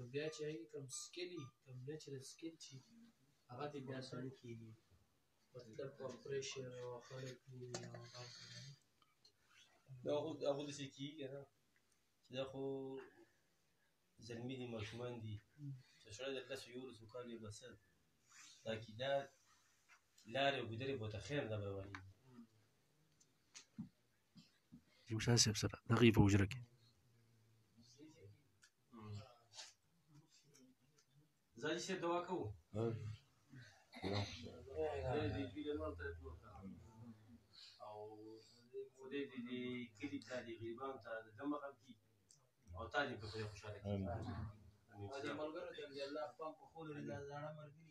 بیا چې هغې کوم سکل وي کوم نیچرل سکل چې هغه دې بیا سړي کېږي مطلب پریشر او خلک وي او هغه خو داسې کېږي که نه چې دا خو زلمي دي ماشومان دي چې سړی د 10 11 کالو یې بس دا عقیدات لارې او ګودرې به ورته خیر نه بیانېږي شاه صاحب سره دغه په حجره کې زاجي صاحب دوا کوو او خدای دې دې کلي ته دې غریبانو ته د دم رحم کړي او تا دې په خدای خوشحاله کړي دې ملګرو ته دې الله پام په خور لري دا زاړه ملګري